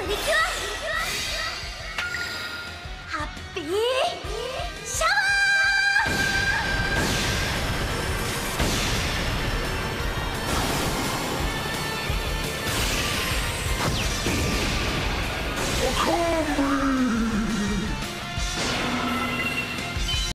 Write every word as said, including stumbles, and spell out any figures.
リキュアハッピーシャワー。